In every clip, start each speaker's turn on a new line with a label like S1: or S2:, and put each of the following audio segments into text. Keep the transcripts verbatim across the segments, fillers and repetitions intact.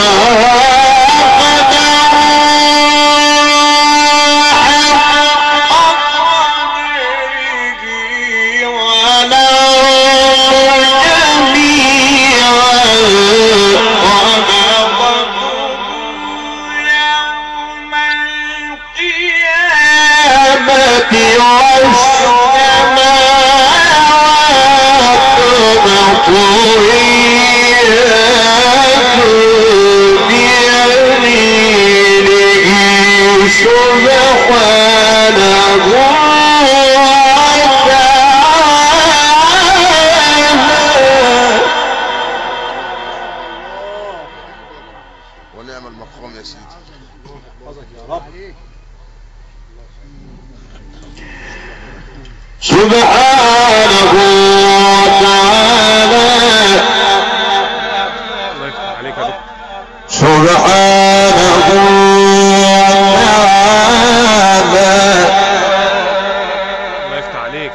S1: ونعم المقام يا سيدي.
S2: سبحانه وتعالى سبحانه وتعالى
S3: الله يفتح عليك.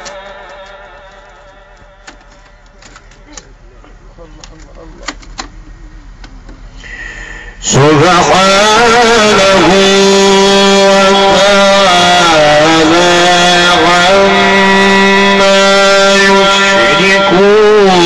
S2: سبحانه وتعالى عما يشركون.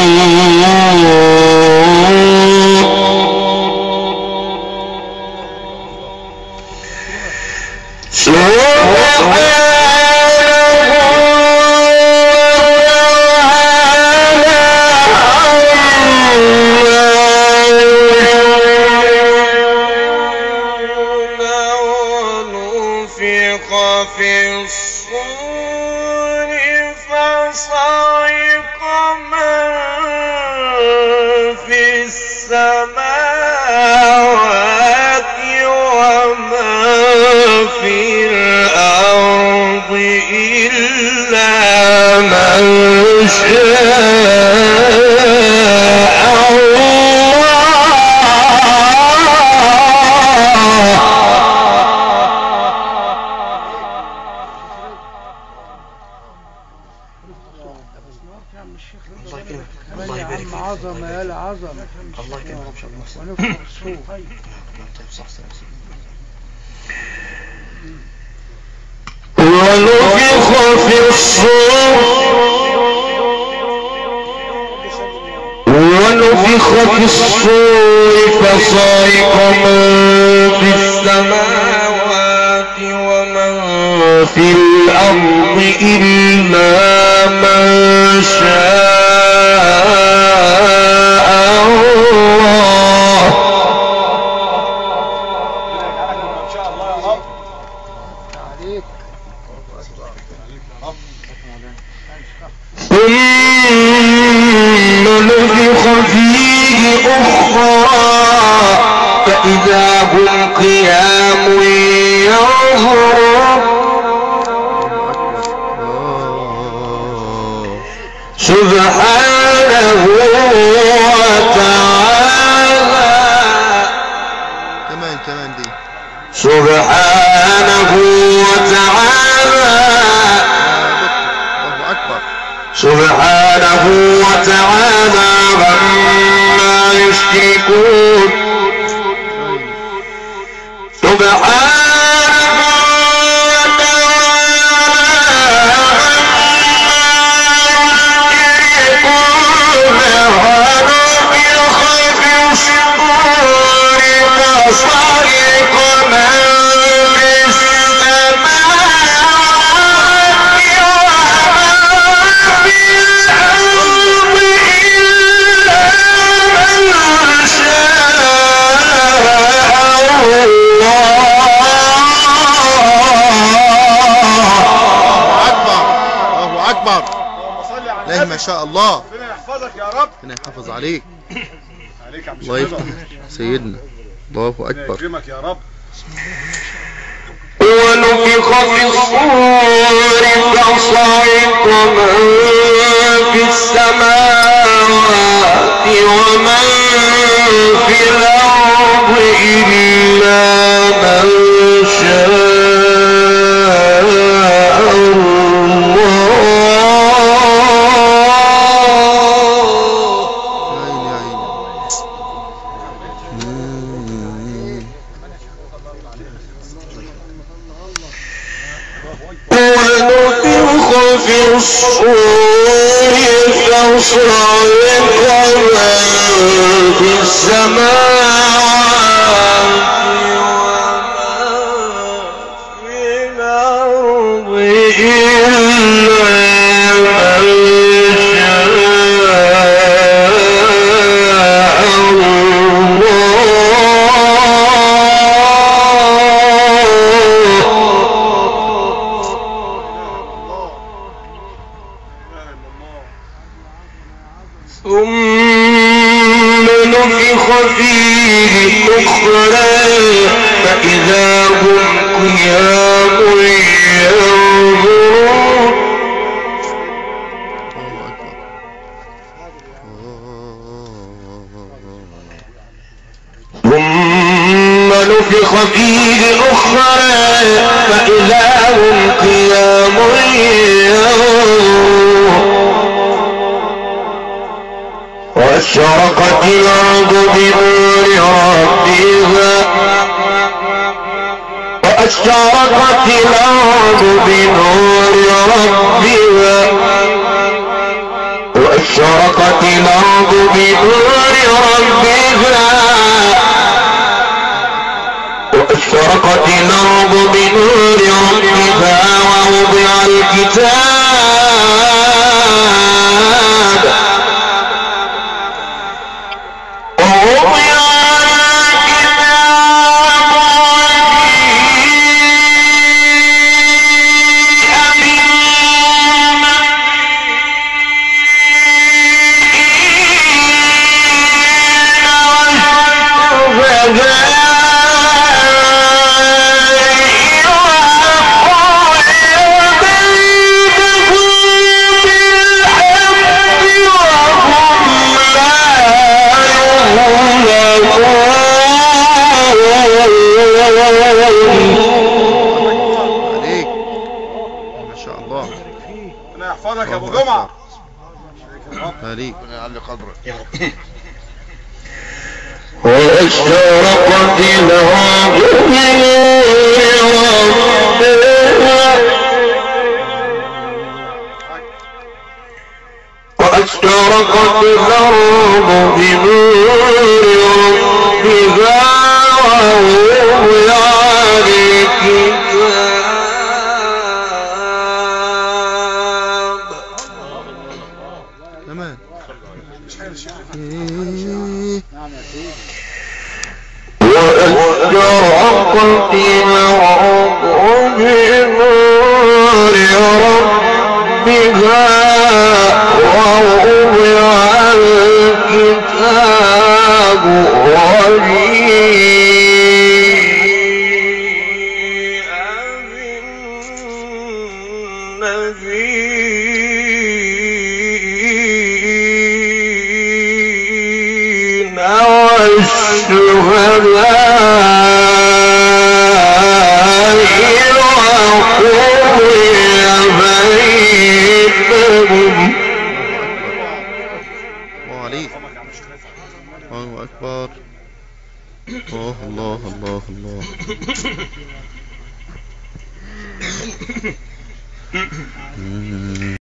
S2: في الصور فصعق من في السماوات ومن في الأرض إلا من شاء
S4: الله يبارك فيك. عظمة يا العظمة.
S1: الله يكرمك ان شاء الله.
S4: ونفخ الصوت.
S2: ونفخ في الصور ونفخ في الصور فصعق من في السماوات ومن في الأرض إلا من شاء الله. ثم نفخ فيه أخرى فإذا هم قيام ينظرون. سبحانه وتعالى.
S1: كمان كمان دي.
S2: سبحانه وتعالى.
S1: الله أكبر.
S2: سبحانه وتعالى عما يشركون. سبحانه
S1: ما شاء الله.
S5: ربنا يحفظك يا رب.
S1: ربنا يحافظ عليك.
S5: عليك يا عم
S1: الله يفتح سيدنا. الله أكبر.
S5: يكرمك يا رب.
S2: ونفخ في الصور فصعق من في السماوات ومن في الأرض إلا من شاء الله. في الصور فصعق من في السماوات وما في الأرض إلا من شاء ثم نفخ فيه أخرى فإذا هم قيام ينظرون ثم نفخ فيه أخرى فإذا هم قيام ينظرون واشرقت الأرض بنور ربها واشرقت الأرض بنور ربها واشرقت الأرض بنور ربها واشرقت الأرض بنور ربها ووضع الكتاب
S5: يحفظك يا ابو جمعه.
S1: عليك
S5: يعلي قدرك.
S2: واشرقت الأرض بنور ربها واشرقت الأرض بنور ربها ووضع الكتاب
S1: تمام.
S2: واشرقت الأرض بنور ربها ووضع الكتاب وجيء بالنبيين والشهداء وقضي بينهم.
S1: الله عليك. الله أكبر. الله الله الله الله.